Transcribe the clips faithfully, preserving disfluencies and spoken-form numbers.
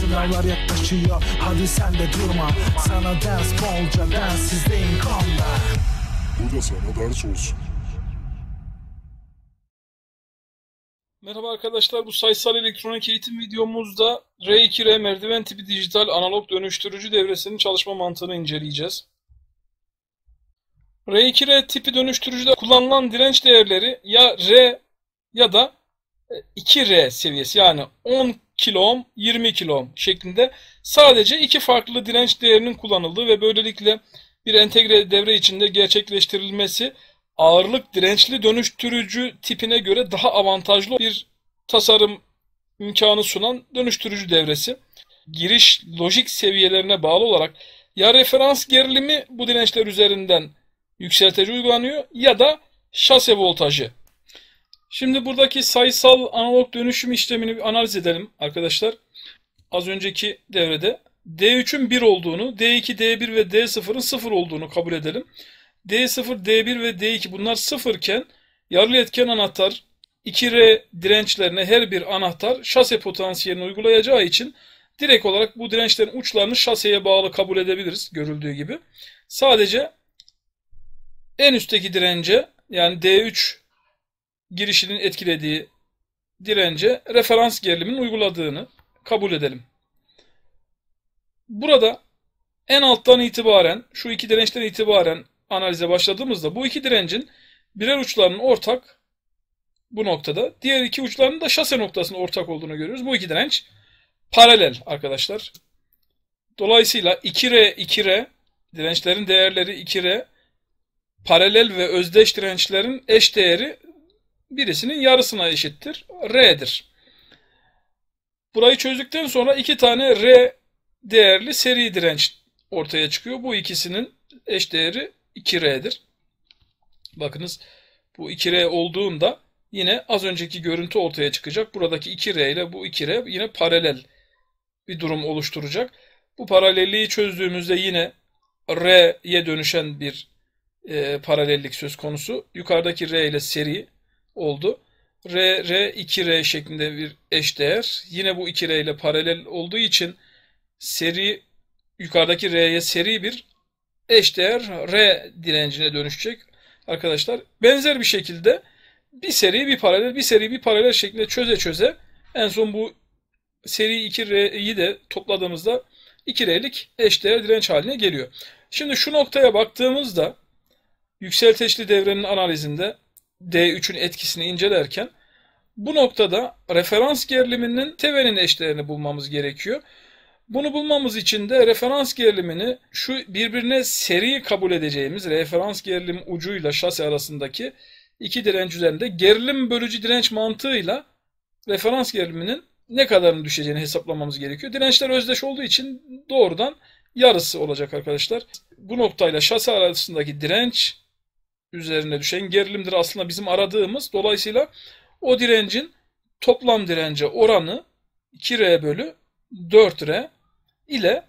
Sınavlar yaklaşıyor, hadi sen de durma. Sana ders bolca, densizliğin konda. Bu da sana ders olsun. Merhaba arkadaşlar, bu sayısal elektronik eğitim videomuzda R iki R merdiven tipi dijital analog dönüştürücü devresinin çalışma mantığını inceleyeceğiz. R iki R tipi dönüştürücüde kullanılan direnç değerleri ya R ya da iki R seviyesi, yani on kilo ohm, yirmi kilo ohm şeklinde sadece iki farklı direnç değerinin kullanıldığı ve böylelikle bir entegre devre içinde gerçekleştirilmesi ağırlık dirençli dönüştürücü tipine göre daha avantajlı bir tasarım imkanı sunan dönüştürücü devresi. Giriş lojik seviyelerine bağlı olarak ya referans gerilimi bu dirençler üzerinden yükseltici uygulanıyor ya da şase voltajı. Şimdi buradaki sayısal analog dönüşüm işlemini bir analiz edelim arkadaşlar. Az önceki devrede D üçün bir olduğunu, D iki, D bir ve D sıfırın sıfır olduğunu kabul edelim. D sıfır, D bir ve D iki bunlar sıfır iken yarılı etken anahtar iki R dirençlerine her bir anahtar şase potansiyelini uygulayacağı için direkt olarak bu dirençlerin uçlarını şaseye bağlı kabul edebiliriz görüldüğü gibi. Sadece en üstteki dirence, yani D üç girişinin etkilediği dirence referans gerilimin uyguladığını kabul edelim. Burada en alttan itibaren, şu iki dirençten itibaren analize başladığımızda bu iki direncin birer uçlarının ortak bu noktada, diğer iki uçlarının da şase noktasının ortak olduğunu görüyoruz. Bu iki direnç paralel arkadaşlar. Dolayısıyla iki R iki R dirençlerin değerleri iki R, paralel ve özdeş dirençlerin eş değeri birisinin yarısına eşittir. R'dir. Burayı çözdükten sonra iki tane R değerli seri direnç ortaya çıkıyor. Bu ikisinin eş değeri iki R'dir. Bakınız, bu iki R olduğunda yine az önceki görüntü ortaya çıkacak. Buradaki iki R ile bu iki R yine paralel bir durum oluşturacak. Bu paralelliği çözdüğümüzde yine R'ye dönüşen bir e, paralellik söz konusu. Yukarıdaki R ile seri oldu. R, R, iki R şeklinde bir eşdeğer. Yine bu iki R ile paralel olduğu için seri, yukarıdaki R'ye seri bir eşdeğer R direncine dönüşecek arkadaşlar. Benzer bir şekilde bir seri bir paralel, bir seri bir paralel şeklinde çöze çöze en son bu seri iki R'yi de topladığımızda iki R'lik eşdeğer direnç haline geliyor. Şimdi şu noktaya baktığımızda yükselteçli devrenin analizinde D üçün etkisini incelerken bu noktada referans geriliminin tevenin eşdeğerini bulmamız gerekiyor. Bunu bulmamız için de referans gerilimini şu birbirine seri kabul edeceğimiz referans gerilim ucuyla şase arasındaki iki direnç üzerinde gerilim bölücü direnç mantığıyla referans geriliminin ne kadarını düşeceğini hesaplamamız gerekiyor. Dirençler özdeş olduğu için doğrudan yarısı olacak arkadaşlar. Bu noktayla şase arasındaki direnç üzerine düşen gerilimdir aslında bizim aradığımız. Dolayısıyla o direncin toplam dirence oranı iki R bölü dört R ile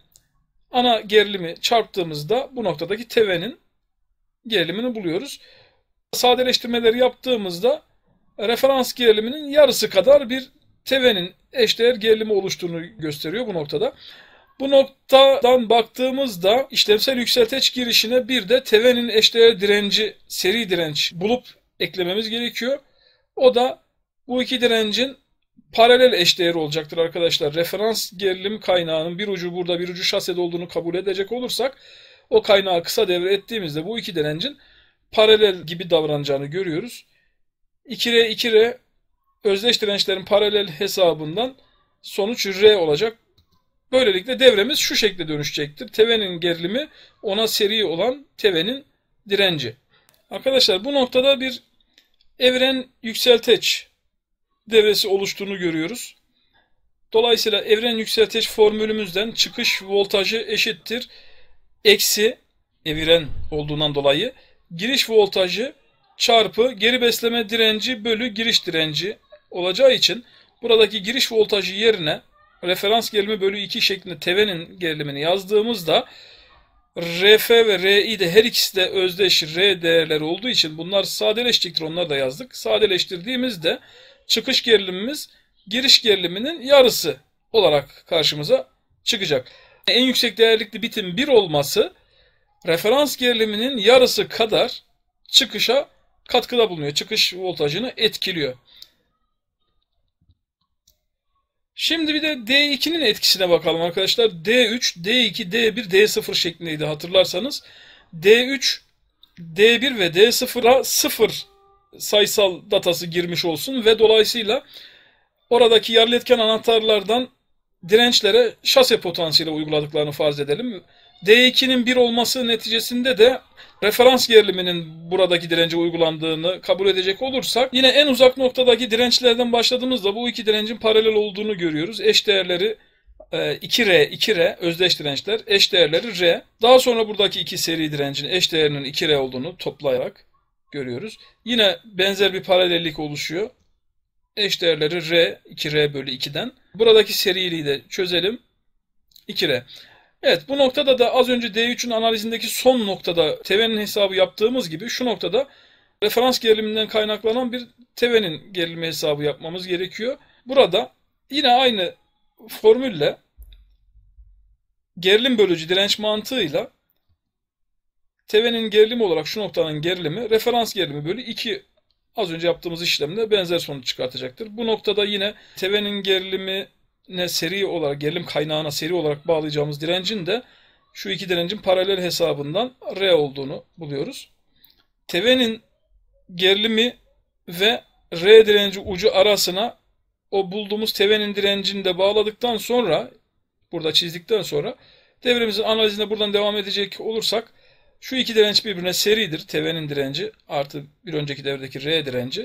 ana gerilimi çarptığımızda bu noktadaki tevenin gerilimini buluyoruz. Sadeleştirmeleri yaptığımızda referans geriliminin yarısı kadar bir tevenin eşdeğer gerilimi oluştuğunu gösteriyor bu noktada. Bu noktadan baktığımızda işlemsel yükselteç girişine bir de tevenin eşdeğer direnci, seri direnç bulup eklememiz gerekiyor. O da bu iki direncin paralel eşdeğeri olacaktır arkadaşlar. Referans gerilim kaynağının bir ucu burada bir ucu şasede olduğunu kabul edecek olursak o kaynağı kısa devre ettiğimizde bu iki direncin paralel gibi davranacağını görüyoruz. iki R iki R özdeş dirençlerin paralel hesabından sonuç R olacak. Böylelikle devremiz şu şekilde dönüşecektir. Tevenin gerilimi ona seri olan tevenin direnci. Arkadaşlar bu noktada bir evren yükselteç devresi oluştuğunu görüyoruz. Dolayısıyla evren yükselteç formülümüzden çıkış voltajı eşittir eksi evren olduğundan dolayı giriş voltajı çarpı geri besleme direnci bölü giriş direnci olacağı için buradaki giriş voltajı yerine referans gerilimi bölü iki şeklinde tevenin gerilimini yazdığımızda R F ve R I de her ikisi de özdeş R değerleri olduğu için bunlar sadeleşecektir. Onları da yazdık. Sadeleştirdiğimizde çıkış gerilimimiz giriş geriliminin yarısı olarak karşımıza çıkacak. En yüksek değerlikli bitin bir olması referans geriliminin yarısı kadar çıkışa katkıda bulunuyor. Çıkış voltajını etkiliyor. Şimdi bir de D iki'nin etkisine bakalım arkadaşlar. D üç, D iki, D bir, D sıfır şeklindeydi hatırlarsanız. D üç, D bir ve D sıfıra sıfır sayısal datası girmiş olsun ve dolayısıyla oradaki yarı iletken anahtarlardan dirençlere şase potansiyeli uyguladıklarını farz edelim. D iki'nin bir olması neticesinde de referans geriliminin buradaki dirence uygulandığını kabul edecek olursak yine en uzak noktadaki dirençlerden başladığımızda bu iki direncin paralel olduğunu görüyoruz. Eş değerleri iki R, iki R özdeş dirençler, eş değerleri R. Daha sonra buradaki iki seri direncin eş değerinin iki R olduğunu toplayarak görüyoruz. Yine benzer bir paralellik oluşuyor. Eş değerleri R, iki R bölü iki'den. Buradaki seriliği de çözelim. iki R. Evet, bu noktada da az önce D üçün analizindeki son noktada tevenin hesabı yaptığımız gibi şu noktada referans geriliminden kaynaklanan bir tevenin gerilimi hesabı yapmamız gerekiyor. Burada yine aynı formülle gerilim bölücü direnç mantığıyla tevenin gerilimi olarak şu noktanın gerilimi referans gerilimi bölü iki az önce yaptığımız işlemle benzer sonuç çıkartacaktır. Bu noktada yine tevenin gerilimi ne seri olarak gerilim kaynağına seri olarak bağlayacağımız direncin de şu iki direncin paralel hesabından R olduğunu buluyoruz. Tevenin gerilimi ve R direnci ucu arasına o bulduğumuz tevenin direncini de bağladıktan sonra burada çizdikten sonra devremizin analizine buradan devam edecek olursak şu iki direnç birbirine seridir. Tevenin direnci artı bir önceki devredeki R direnci.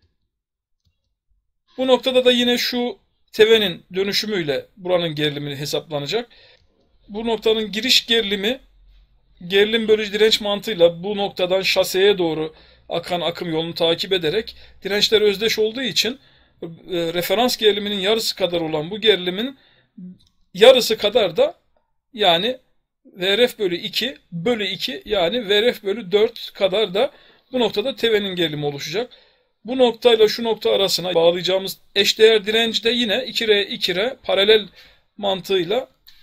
Bu noktada da yine şu tevenin dönüşümüyle buranın gerilimi hesaplanacak. Bu noktanın giriş gerilimi gerilim bölücü direnç mantığıyla bu noktadan şaseye doğru akan akım yolunu takip ederek dirençler özdeş olduğu için referans geriliminin yarısı kadar olan bu gerilimin yarısı kadar da yani V R F bölü iki bölü iki yani V R F bölü dört kadar da bu noktada tevenin gerilimi oluşacak. Bu noktayla şu nokta arasına bağlayacağımız eşdeğer direnç de yine iki R iki R paralel mantığıyla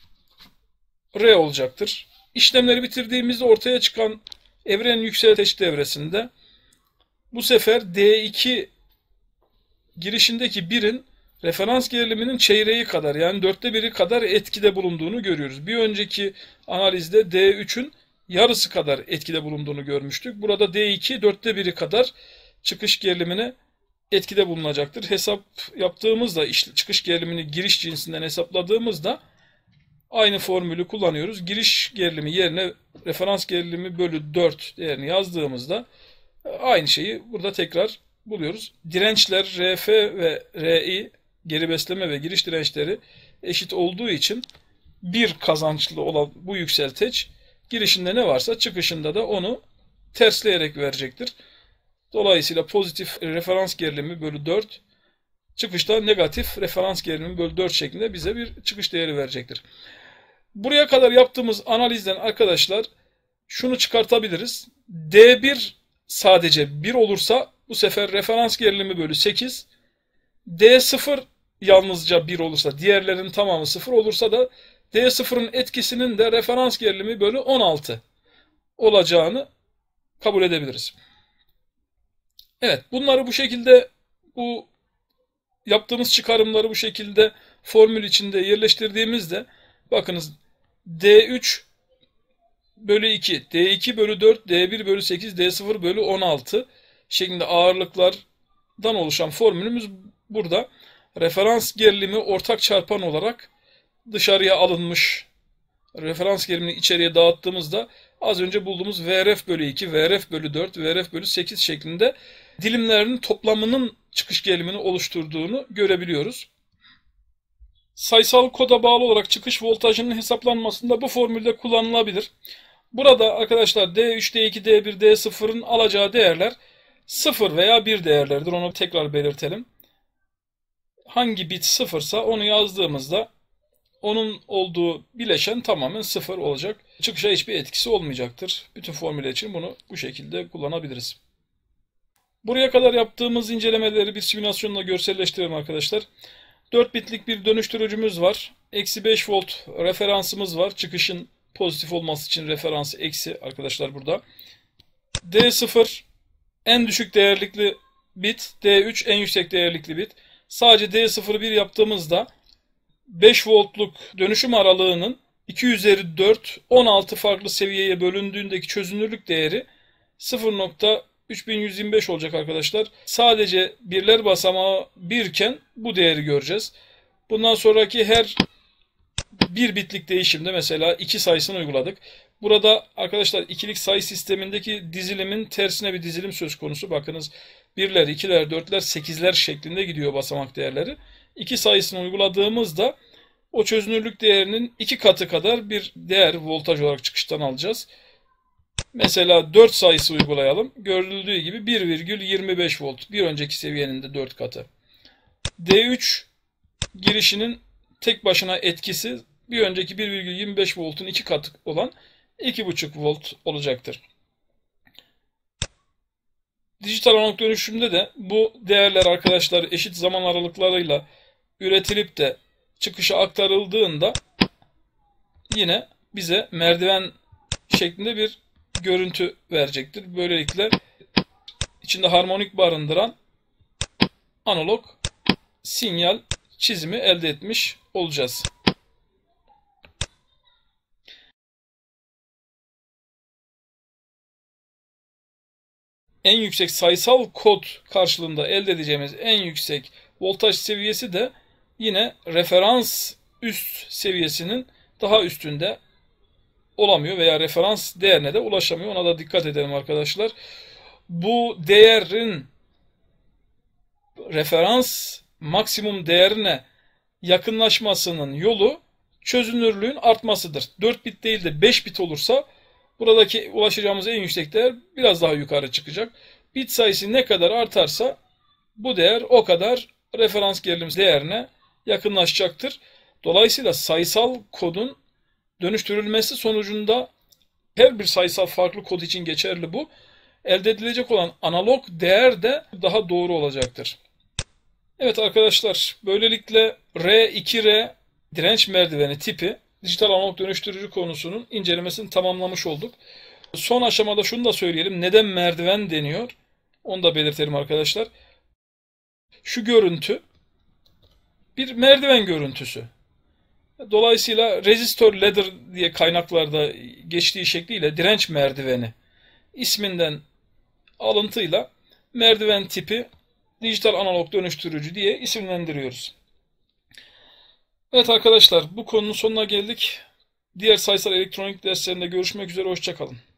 R olacaktır. İşlemleri bitirdiğimizde ortaya çıkan evrenin yükselteç devresinde bu sefer D iki girişindeki birin referans geriliminin çeyreği kadar yani dörtte biri kadar etkide bulunduğunu görüyoruz. Bir önceki analizde D üçün yarısı kadar etkide bulunduğunu görmüştük. Burada D iki dörtte biri kadar çıkış gerilimine etkide bulunacaktır. Hesap yaptığımızda çıkış gerilimini giriş cinsinden hesapladığımızda aynı formülü kullanıyoruz. Giriş gerilimi yerine referans gerilimi bölü dört değerini yazdığımızda aynı şeyi burada tekrar buluyoruz. Dirençler R F ve R I geri besleme ve giriş dirençleri eşit olduğu için bir kazançlı olan bu yükselteç girişinde ne varsa çıkışında da onu tersleyerek verecektir. Dolayısıyla pozitif referans gerilimi bölü dört çıkışta negatif referans gerilimi bölü dört şeklinde bize bir çıkış değeri verecektir. Buraya kadar yaptığımız analizden arkadaşlar şunu çıkartabiliriz. D bir sadece bir olursa bu sefer referans gerilimi bölü sekiz. D sıfır yalnızca bir olursa diğerlerinin tamamı sıfır olursa da D sıfırın etkisinin de referans gerilimi bölü on altı olacağını kabul edebiliriz. Evet, bunları bu şekilde bu yaptığımız çıkarımları bu şekilde formül içinde yerleştirdiğimizde bakınız D üç bölü iki, D iki bölü dört, D bir bölü sekiz, D sıfır bölü on altı şeklinde ağırlıklardan oluşan formülümüz burada. Referans gerilimi ortak çarpan olarak dışarıya alınmış. Referans gerilimini içeriye dağıttığımızda az önce bulduğumuz V R F bölü iki, V R F bölü dört, V R F bölü sekiz şeklinde dilimlerinin toplamının çıkış gerilimini oluşturduğunu görebiliyoruz. Sayısal koda bağlı olarak çıkış voltajının hesaplanmasında bu formülde kullanılabilir. Burada arkadaşlar D üç, D iki, D bir, D sıfırın alacağı değerler sıfır veya bir değerleridir. Onu tekrar belirtelim. Hangi bit sıfırsa onu yazdığımızda onun olduğu bileşen tamamen sıfır olacak. Çıkışa hiçbir etkisi olmayacaktır. Bütün formüller için bunu bu şekilde kullanabiliriz. Buraya kadar yaptığımız incelemeleri bir simülasyonla görselleştirelim arkadaşlar. dört bitlik bir dönüştürücümüz var. Eksi beş volt referansımız var. Çıkışın pozitif olması için referansı eksi arkadaşlar burada. D sıfır en düşük değerlikli bit. D üç en yüksek değerlikli bit. Sadece D sıfırı bir yaptığımızda beş voltluk dönüşüm aralığının iki üzeri dört on altı farklı seviyeye bölündüğündeki çözünürlük değeri sıfır nokta üç bin yüz yirmi beş olacak arkadaşlar. Sadece birler basamağı bir iken bu değeri göreceğiz. Bundan sonraki her bir bitlik değişimde mesela iki sayısını uyguladık. Burada arkadaşlar ikilik sayı sistemindeki dizilimin tersine bir dizilim söz konusu. Bakınız birler, ikiler, dörtler, sekizler şeklinde gidiyor basamak değerleri. iki sayısını uyguladığımızda o çözünürlük değerinin iki katı kadar bir değer voltaj olarak çıkıştan alacağız. Mesela dört sayısı uygulayalım. Görüldüğü gibi bir virgül yirmi beş volt. Bir önceki seviyenin de dört katı. D üç girişinin tek başına etkisi bir önceki bir virgül yirmi beş voltun iki katı olan iki buçuk volt olacaktır. Dijital analog dönüşümde de bu değerler arkadaşlar eşit zaman aralıklarıyla üretilip de çıkışa aktarıldığında yine bize merdiven şeklinde bir görüntü verecektir. Böylelikle içinde harmonik barındıran analog sinyal çizimi elde etmiş olacağız. En yüksek sayısal kod karşılığında elde edeceğimiz en yüksek voltaj seviyesi de yine referans üst seviyesinin daha üstünde olamıyor veya referans değerine de ulaşamıyor. Ona da dikkat edelim arkadaşlar. Bu değerin referans maksimum değerine yakınlaşmasının yolu çözünürlüğün artmasıdır. dört bit değil de beş bit olursa buradaki ulaşacağımız en yüksek değer biraz daha yukarı çıkacak. Bit sayısı ne kadar artarsa bu değer o kadar referans gerilim değerine yakınlaşacaktır. Dolayısıyla sayısal kodun dönüştürülmesi sonucunda her bir sayısal farklı kod için geçerli bu. Elde edilecek olan analog değer de daha doğru olacaktır. Evet arkadaşlar, böylelikle R iki R direnç merdiveni tipi dijital analog dönüştürücü konusunun incelemesini tamamlamış olduk. Son aşamada şunu da söyleyelim. Neden merdiven deniyor? Onu da belirtelim arkadaşlar. Şu görüntü bir merdiven görüntüsü. Dolayısıyla resistor ladder diye kaynaklarda geçtiği şekliyle direnç merdiveni isminden alıntıyla merdiven tipi dijital analog dönüştürücü diye isimlendiriyoruz. Evet arkadaşlar, bu konunun sonuna geldik. Diğer sayısal elektronik derslerinde görüşmek üzere, hoşça kalın.